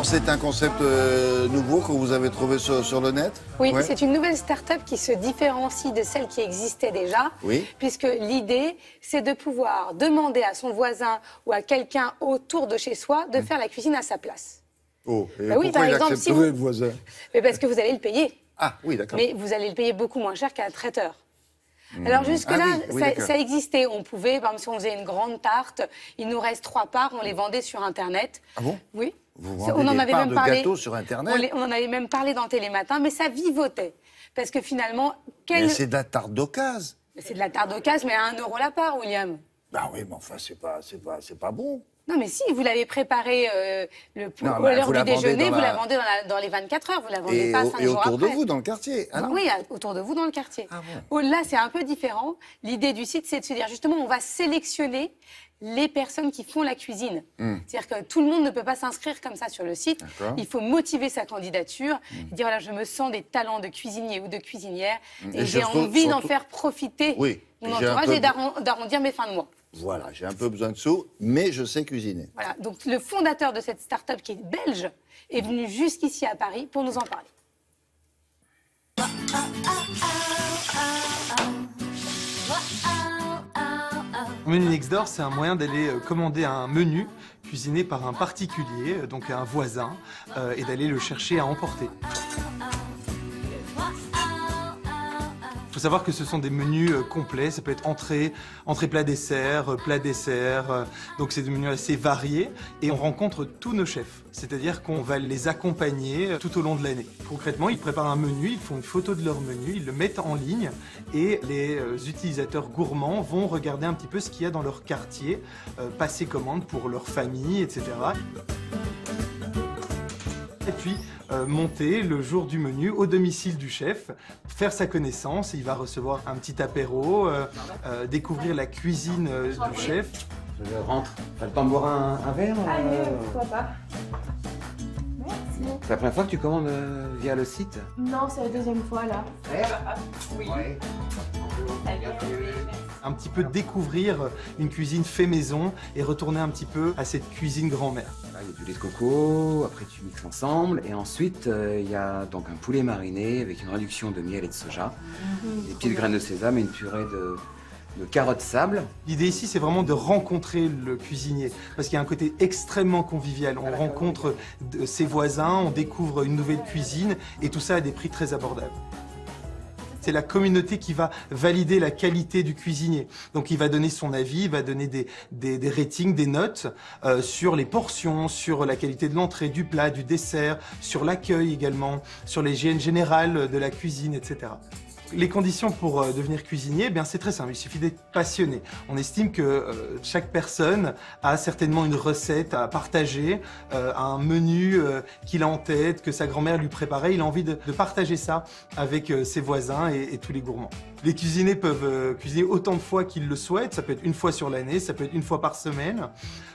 Alors c'est un concept nouveau que vous avez trouvé sur le net? Oui, Ouais. c'est une nouvelle start-up qui se différencie de celle qui existait déjà, Oui. puisque l'idée, c'est de pouvoir demander à son voisin ou à quelqu'un autour de chez soi de faire la cuisine à sa place. Oh, et Bah oui, pourquoi par il exemple, accepterait si vous- le voisin? Mais parce que vous allez le payer, Ah oui, d'accord. mais vous allez le payer beaucoup moins cher qu'à un traiteur. Alors jusque-là, Ah oui, d'accord. ça existait. On pouvait, par exemple, si on faisait une grande tarte, il nous reste 3 parts, on les vendait sur Internet. Ah bon? Oui. Vous On vendez en des avait parts même de parlé. gâteaux sur Internet? On en avait même parlé dans Télématin, mais ça vivotait. Parce que finalement, Mais c'est de la tarte d'occasion. c'est de la tarte d'occasion, mais à 1 euro la part, William. Ben oui, mais enfin, c'est pas bon. Non, mais si, vous l'avez préparé à Non, l'heure bah, vous du la vendez déjeuner, dans vous la- la vendez dans les 24 heures, vous la vendez Et, pas 5 et jours autour de après. vous, dans le quartier. Ah non? Oui, autour de vous dans le quartier. Ah bon. Oh, là, c'est un peu différent. L'idée du site, c'est de se dire justement, on va sélectionner les personnes qui font la cuisine. C'est-à-dire que tout le monde ne peut pas s'inscrire comme ça sur le site. D'accord. Il faut motiver sa candidature, dire voilà, je me sens des talents de cuisinier ou de cuisinière et j'ai surtout- envie d'en surtout- faire profiter Oui, mon j'ai un entourage peu- et d'arrondir mes fins de mois. Voilà, j'ai un peu besoin de sous, mais je sais cuisiner. Voilà. Donc le fondateur de cette start-up qui est belge est venu jusqu'ici à Paris pour nous en parler. Menu Nextdoor, c'est un moyen d'aller commander un menu cuisiné par un particulier, donc un voisin, et d'aller le chercher à emporter. Il faut savoir que ce sont des menus complets, ça peut être entrée, plat, dessert, donc c'est des menus assez variés et on rencontre tous nos chefs, c'est-à-dire qu'on va les accompagner tout au long de l'année. Concrètement, ils préparent un menu, ils font une photo de leur menu, ils le mettent en ligne et les utilisateurs gourmands vont regarder un petit peu ce qu'il y a dans leur quartier, passer commande pour leur famille, etc. Et puis monter le jour du menu au domicile du chef, faire sa connaissance, il va recevoir un petit apéro, découvrir la cuisine du chef. Je rentre. T'as le temps de boire un verre? Pourquoi pas? C'est la première fois que tu commandes via le site? Non, c'est la deuxième fois là. Oui. Un petit peu découvrir une cuisine fait maison et retourner un petit peu à cette cuisine grand-mère. Il y a du lait de coco, après tu mixes ensemble, et ensuite il y a donc un poulet mariné avec une réduction de miel et de soja, des petites graines de sésame et une purée de carottes sable. L'idée ici, c'est vraiment de rencontrer le cuisinier, parce qu'il y a un côté extrêmement convivial. On rencontre ses voisins, on découvre une nouvelle cuisine, et tout ça à des prix très abordables. C'est la communauté qui va valider la qualité du cuisinier. Donc il va donner son avis, il va donner des ratings, des notes sur les portions, sur la qualité de l'entrée, du plat, du dessert, sur l'accueil également, sur l'hygiène générale de la cuisine, etc. Les conditions pour devenir cuisinier, eh bien c'est très simple, il suffit d'être passionné. On estime que chaque personne a certainement une recette à partager, un menu qu'il a en tête, que sa grand-mère lui préparait. Il a envie de partager ça avec ses voisins et tous les gourmands. Les cuisiniers peuvent cuisiner autant de fois qu'ils le souhaitent. Ça peut être une fois sur l'année, ça peut être une fois par semaine.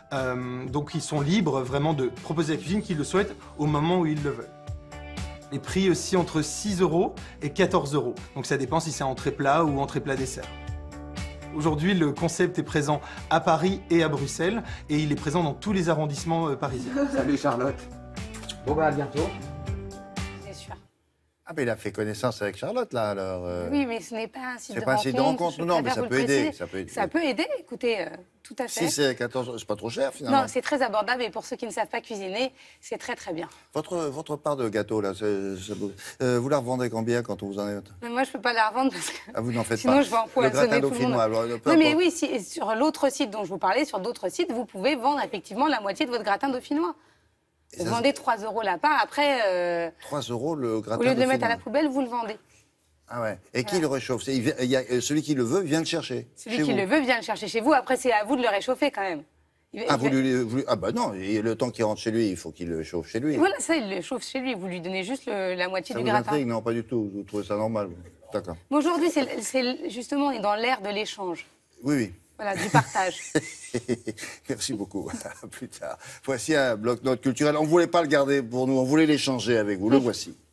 Donc ils sont libres vraiment de proposer la cuisine qu'ils le souhaitent au moment où ils le veulent. Les prix aussi entre 6 € et 14 €. Donc ça dépend si c'est entrée plat ou entrée plat dessert. Aujourd'hui, le concept est présent à Paris et à Bruxelles et il est présent dans tous les arrondissements parisiens. Salut Charlotte. Bon bah à bientôt. C'est sûr. Ah, mais il a fait connaissance avec Charlotte, là, alors. Oui, mais ce n'est pas un site c'est de pas un site de rencontre, je non, mais préfère ça vous peut le aider, préciser. ça peut aider. Ça peut aider, écoutez, tout à fait. Si c'est 14 €, c'est pas trop cher, finalement. Non, c'est très abordable et pour ceux qui ne savent pas cuisiner, c'est très très bien. Votre part de gâteau, là, vous la revendez combien quand on vous en est... Mais moi, je ne peux pas la revendre parce que Ah, vous n'en faites sinon pas. je vais Le empoisonner gratin tout le monde. dauphinois, alors, peu Non, mais importe. oui, et sur l'autre site dont je vous parlais, sur d'autres sites, vous pouvez vendre effectivement la moitié de votre gratin dauphinois. Et Vous ça, vendez 3 € la part, après, 3 € le gratin au lieu de le mettre à dauphinois. la poubelle, vous le vendez. Ah ouais. Et qui le réchauffe? Celui qui le veut vient le chercher. Celui chez qui vous. le veut vient le chercher chez vous, après c'est à vous de le réchauffer quand même. Ah bah non, et le temps qu'il rentre chez lui, il faut qu'il le chauffe chez lui. Voilà, ça, il le chauffe chez lui, vous lui donnez juste la moitié Ça du vous gratin. intrigue? Non, pas du tout. Vous trouvez ça normal? D'accord. Mais aujourd'hui, justement, on est dans l'ère de l'échange, Oui, oui. voilà, du partage. Merci beaucoup. À plus tard. Voici un bloc-notes culturel. On ne voulait pas le garder pour nous, on voulait l'échanger avec vous. Le voici.